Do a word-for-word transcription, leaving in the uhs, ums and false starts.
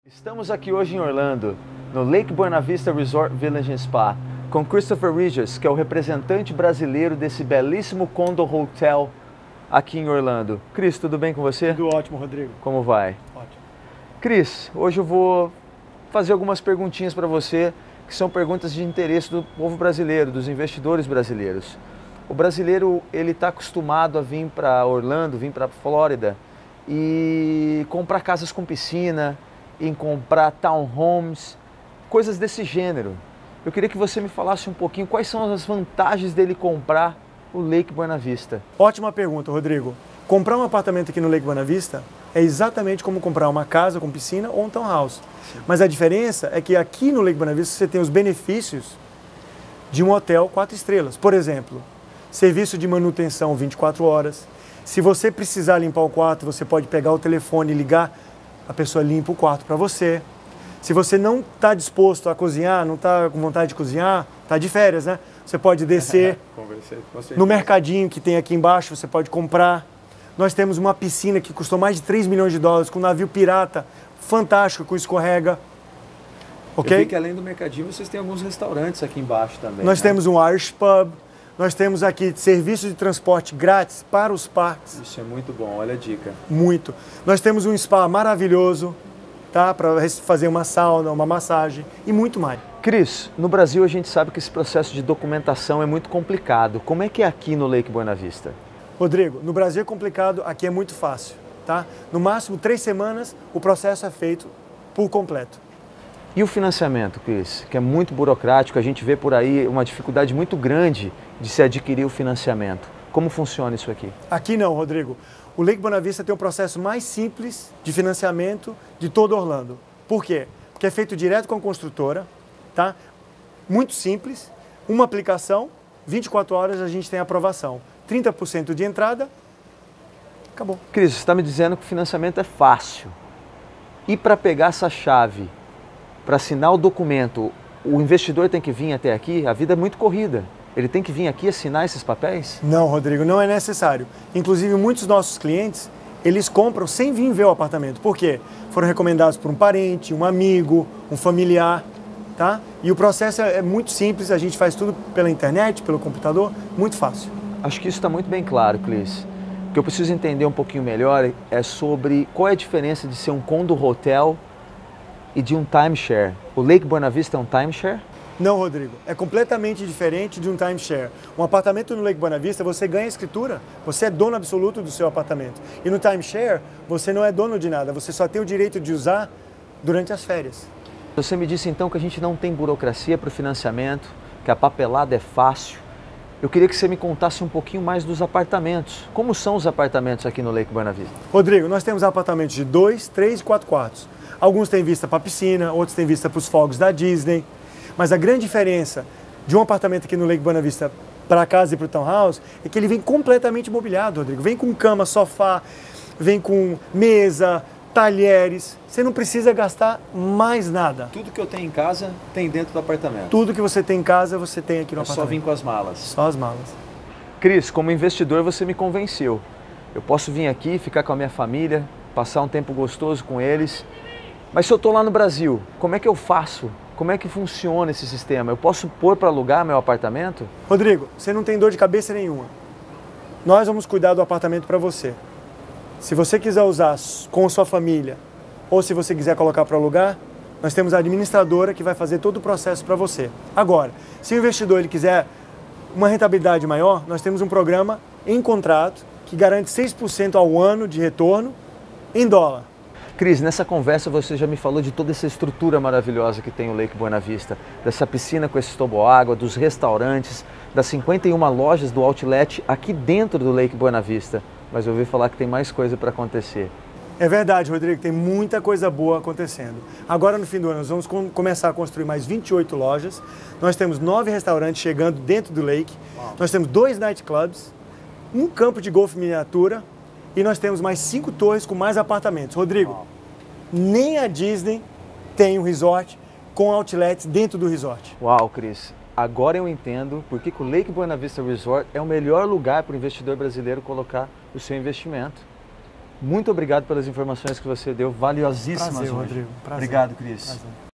Estamos aqui hoje em Orlando, no Lake Buena Vista Resort Village and Spa, com Christopher Regis, que é o representante brasileiro desse belíssimo condo hotel aqui em Orlando. Cris, tudo bem com você? Tudo ótimo, Rodrigo. Como vai? Ótimo. Cris, hoje eu vou fazer algumas perguntinhas para você, que são perguntas de interesse do povo brasileiro, dos investidores brasileiros. O brasileiro, ele está acostumado a vir para Orlando, vir para Flórida e comprar casas com piscina, em comprar townhomes, coisas desse gênero. Eu queria que você me falasse um pouquinho quais são as vantagens dele comprar o Lake Buena Vista. Ótima pergunta, Rodrigo. Comprar um apartamento aqui no Lake Buena Vista é exatamente como comprar uma casa com piscina ou um townhouse. Sim. Mas a diferença é que aqui no Lake Buena Vista você tem os benefícios de um hotel quatro estrelas. Por exemplo, serviço de manutenção vinte e quatro horas. Se você precisar limpar o quarto, você pode pegar o telefone e ligar, a pessoa limpa o quarto para você. Se você não está disposto a cozinhar, não está com vontade de cozinhar, está de férias, né? Você pode descer no mercadinho que tem aqui embaixo, você pode comprar. Nós temos uma piscina que custou mais de três milhões de dólares, com um navio pirata, fantástico, com escorrega. Ok? Eu vi que além do mercadinho, vocês têm alguns restaurantes aqui embaixo também. Nós né? temos um Irish Pub, nós temos aqui serviço de transporte grátis para os parques. Isso é muito bom, olha a dica. Muito. Nós temos um spa maravilhoso, tá? Para fazer uma sauna, uma massagem e muito mais. Cris, no Brasil a gente sabe que esse processo de documentação é muito complicado. Como é que é aqui no Lake Buena Vista? Rodrigo, no Brasil é complicado, aqui é muito fácil, tá? No máximo três semanas o processo é feito por completo. E o financiamento, Cris, que é muito burocrático, a gente vê por aí uma dificuldade muito grande de se adquirir o financiamento. Como funciona isso aqui? Aqui não, Rodrigo. O Lake Buena Vista tem um processo mais simples de financiamento de todo Orlando. Por quê? Porque é feito direto com a construtora, tá? Muito simples, uma aplicação, vinte e quatro horas a gente tem aprovação. trinta por cento de entrada, acabou. Cris, você está me dizendo que o financiamento é fácil. E para pegar essa chave, para assinar o documento, o investidor tem que vir até aqui? A vida é muito corrida. Ele tem que vir aqui assinar esses papéis? Não, Rodrigo, não é necessário. Inclusive, muitos dos nossos clientes, eles compram sem vir ver o apartamento. Por quê? Foram recomendados por um parente, um amigo, um familiar, tá? E o processo é muito simples, a gente faz tudo pela internet, pelo computador, muito fácil. Acho que isso está muito bem claro, Cris. O que eu preciso entender um pouquinho melhor é sobre qual é a diferença de ser um condo hotel e de um timeshare. O Lake Buena Vista é um timeshare? Não, Rodrigo. É completamente diferente de um timeshare. Um apartamento no Lake Buena Vista, você ganha escritura. Você é dono absoluto do seu apartamento. E no timeshare, você não é dono de nada. Você só tem o direito de usar durante as férias. Você me disse então que a gente não tem burocracia para o financiamento, que a papelada é fácil. Eu queria que você me contasse um pouquinho mais dos apartamentos. Como são os apartamentos aqui no Lake Buena Vista? Rodrigo, nós temos apartamentos de dois, três e quatro quartos. Alguns têm vista para a piscina, outros têm vista para os fogos da Disney. Mas a grande diferença de um apartamento aqui no Lake Buena Vista para a casa e para o townhouse é que ele vem completamente mobiliado, Rodrigo. Vem com cama, sofá, vem com mesa, talheres. Você não precisa gastar mais nada. Tudo que eu tenho em casa tem dentro do apartamento. Tudo que você tem em casa, você tem aqui no é apartamento. Só vim com as malas. Só as malas. Cris, como investidor você me convenceu. Eu posso vir aqui, ficar com a minha família, passar um tempo gostoso com eles. Mas se eu estou lá no Brasil, como é que eu faço? Como é que funciona esse sistema? Eu posso pôr para alugar meu apartamento? Rodrigo, você não tem dor de cabeça nenhuma. Nós vamos cuidar do apartamento para você. Se você quiser usar com a sua família ou se você quiser colocar para alugar, nós temos a administradora que vai fazer todo o processo para você. Agora, se o investidor ele quiser uma rentabilidade maior, nós temos um programa em contrato que garante seis por cento ao ano de retorno em dólar. Cris, nessa conversa você já me falou de toda essa estrutura maravilhosa que tem o Lake Buena Vista, dessa piscina com esse toboágua, dos restaurantes, das cinquenta e uma lojas do Outlet aqui dentro do Lake Buena Vista. Mas eu ouvi falar que tem mais coisa para acontecer. É verdade, Rodrigo, tem muita coisa boa acontecendo. Agora no fim do ano nós vamos com, começar a construir mais vinte e oito lojas. Nós temos nove restaurantes chegando dentro do Lake. Wow. Nós temos dois nightclubs, um campo de golfe miniatura e nós temos mais cinco torres com mais apartamentos. Rodrigo, Wow. nem a Disney tem um resort com outlets dentro do resort. Uau, Cris. Agora eu entendo por que o Lake Buena Vista Resort é o melhor lugar para o investidor brasileiro colocar o seu investimento. Muito obrigado pelas informações que você deu, valiosíssimas Prazer, hoje. Rodrigo. Prazer. Obrigado, Cris. Prazer.